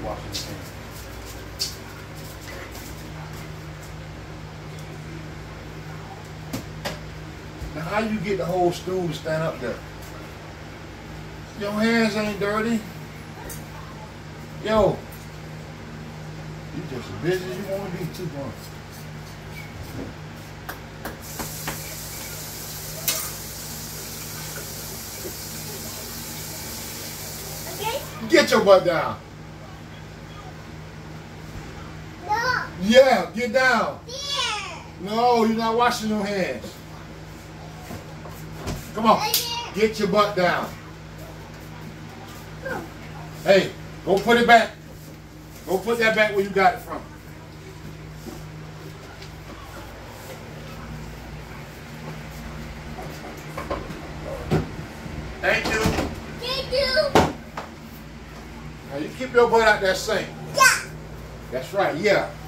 washing his hands. Now how you get the whole stool to stand up there? Your hands ain't dirty. Yo, you just as busy as you want to be too, huh? Okay? Get your butt down. No. Yeah, get down. Here. No, you're not washing your hands. Come on, get your butt down. Hey, go put it back. Go put that back where you got it from. Thank you. Thank you. Now you keep your butt out that sink. Yeah. That's right, yeah.